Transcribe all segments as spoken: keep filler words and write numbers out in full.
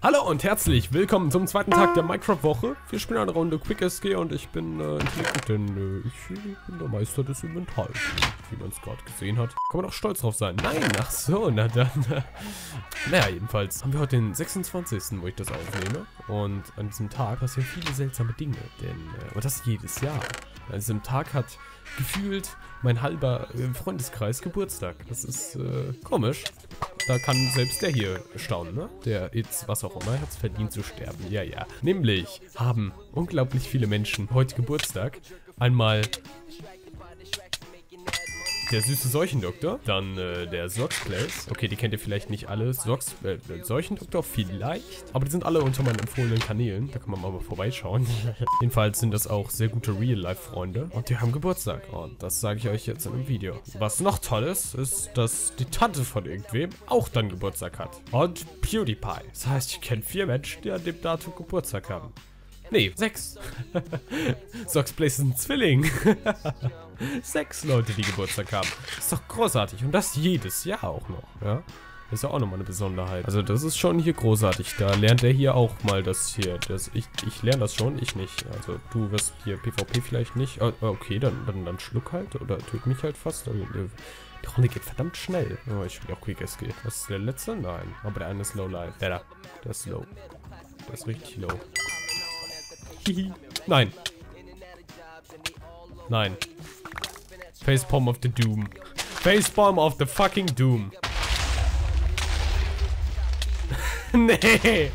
Hallo und herzlich willkommen zum zweiten Tag der Minecraft-Woche. Wir spielen eine Runde Quick S G und ich bin äh, intelligent, denn äh, ich bin der Meister des Inventars, wie man es gerade gesehen hat. Kann man auch stolz drauf sein. Nein, ach so, na dann. Äh, naja, jedenfalls haben wir heute den sechsundzwanzigsten wo ich das aufnehme. Und an diesem Tag passieren viele seltsame Dinge, denn, äh, und das jedes Jahr. An diesem Tag hat gefühlt mein halber äh, Freundeskreis Geburtstag. Das ist äh, komisch. Da kann selbst der hier staunen, ne? Der jetzt, was auch immer, hat es verdient zu sterben. Ja, ja. Nämlich haben unglaublich viele Menschen heute Geburtstag. Einmal der süße Seuchendoktor, dann äh, der Soxplays. Okay, die kennt ihr vielleicht nicht alle. Sox, äh, Seuchendoktor vielleicht. Aber die sind alle unter meinen empfohlenen Kanälen. Da kann man mal vorbeischauen. Jedenfalls sind das auch sehr gute Real-Life-Freunde. Und die haben Geburtstag. Und das sage ich euch jetzt in einem Video. Was noch toll ist, ist, dass die Tante von irgendwem auch dann Geburtstag hat. Und PewDiePie. Das heißt, ich kenne vier Menschen, die an dem Datum Geburtstag haben. Nee, sechs. Soxplays ist ein Zwilling. Sechs Leute, die Geburtstag haben. Ist doch großartig. Und das jedes Jahr auch noch, ja. Das ist ja auch nochmal eine Besonderheit. Also das ist schon hier großartig. Da lernt er hier auch mal das hier. Das, ich ich lerne das schon, ich nicht. Also du wirst hier PvP vielleicht nicht. Okay, dann, dann, dann schluck halt. Oder töt mich halt fast. Also, die Runde geht verdammt schnell. Oh, ich spiele auch Quick S G. Was ist der letzte? Nein. Aber der eine ist low life. Der da. Der ist low. Der ist richtig low. Hihi. Nein. Nein. Facepalm of the Doom. Facepalm of the fucking Doom. Nee.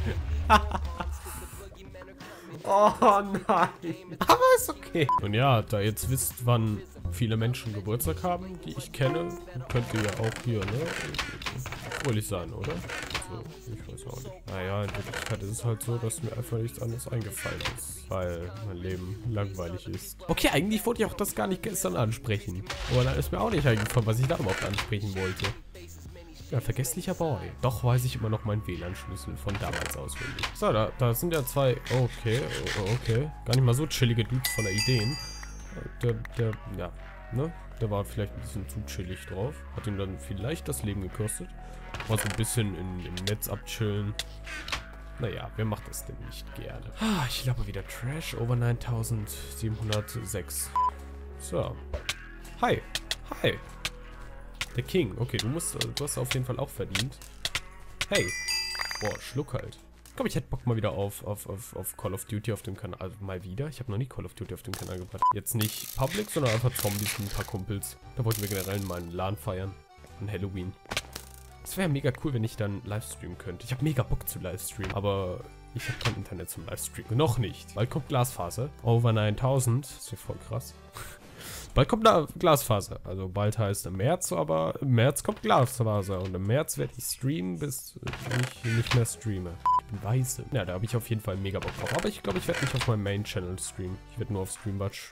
Oh nein. Aber ist okay. Und ja, da ihr jetzt wisst, wann viele Menschen Geburtstag haben, die ich kenne, könnt ihr ja auch hier, ne? Fröhlich sein, oder? Also, ich weiß auch nicht. Naja, in Wirklichkeit ist es halt so, dass mir einfach nichts anderes eingefallen ist, weil mein Leben langweilig ist. Okay, eigentlich wollte ich auch das gar nicht gestern ansprechen. Aber dann ist mir auch nicht eingefallen, was ich da überhaupt ansprechen wollte. Ja, vergesslicher Boy. Doch weiß ich immer noch meinen W L A N-Schlüssel von damals auswendig. So, da, da sind ja zwei... Okay, okay. Gar nicht mal so chillige Dudes voller Ideen. Der, der, ja, ne? Der war vielleicht ein bisschen zu chillig drauf. Hat ihm dann vielleicht das Leben gekostet. War so ein bisschen in, im Netz abchillen. Naja, wer macht das denn nicht gerne? Ah, ich glaube wieder Trash over neuntausendsiebenhundertsechs. So. Hi. Hi. Der King. Okay, du musst, du hast auf jeden Fall auch verdient. Hey. Boah, Schluck halt. Ich glaube, ich hätte Bock mal wieder auf, auf, auf, auf Call of Duty auf dem Kanal. Also mal wieder. Ich habe noch nie Call of Duty auf dem Kanal gebracht. Jetzt nicht Public, sondern einfach Zombies mit ein paar Kumpels. Da wollten wir generell mal einen LAN feiern. An Halloween. Es wäre mega cool, wenn ich dann livestreamen könnte. Ich habe mega Bock zu livestreamen, aber ich habe kein Internet zum Livestreamen. Noch nicht. Bald kommt Glasfaser. Over neuntausend. Das ist ja voll krass. Bald kommt da Glasfaser. Also bald heißt im März, aber im März kommt Glasfaser. Und im März werde ich streamen, bis ich nicht mehr streame. Ich bin weise. Ja, da habe ich auf jeden Fall mega Bock drauf. Aber ich glaube, ich werde nicht auf meinem Main-Channel streamen. Ich werde nur auf Streambot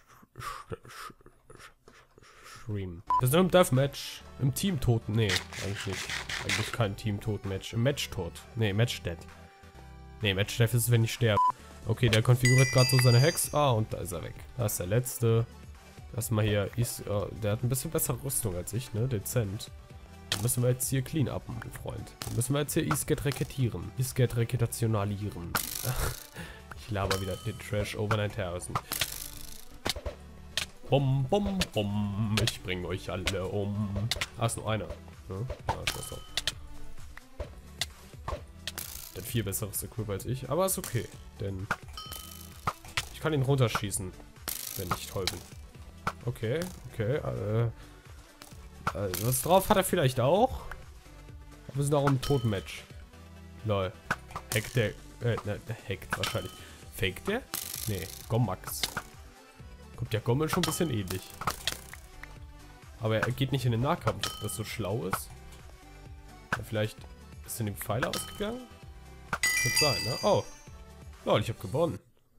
streamen. Das ist im Deathmatch. Im Team-Tod. Nee, eigentlich nicht. Eigentlich kein Team-Tod-Match. Im Match-Tod. Nee, Match-Dead. Nee, Match-Death ist es, wenn ich sterbe. Okay, der konfiguriert gerade so seine Hex. Ah, und da ist er weg. Da ist der letzte. Erstmal hier, ist, uh, der hat ein bisschen bessere Rüstung als ich, ne? Dezent. Dann müssen wir jetzt hier clean upen, Freund. Dann müssen wir jetzt hier Isget reketieren. Isget reketationalieren. Ich laber wieder den Trash over neuntausend. Bom, bom, bom. Ich bring euch alle um. Ah, ist nur einer. Ne? Ah, ist besser. Der hat viel besseres Equip als ich, aber ist okay. Denn ich kann ihn runterschießen, wenn ich toll bin. Okay, okay, äh, also was drauf hat er vielleicht auch. Aber wir sind auch im Totenmatch. Lol. Hackt der, äh, ne, hackt wahrscheinlich. Fake der? Nee, Gommax. Kommt ja Gommel schon ein bisschen ähnlich. Aber er geht nicht in den Nahkampf, ob das so schlau ist. Ja, vielleicht ist in dem Pfeiler ausgegangen? Könnte sein, ne? Oh. Lol, ich habe gewonnen.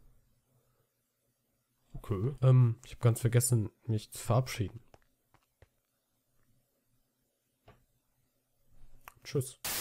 Okay. Ähm, ich habe ganz vergessen, mich zu verabschieden. Tschüss.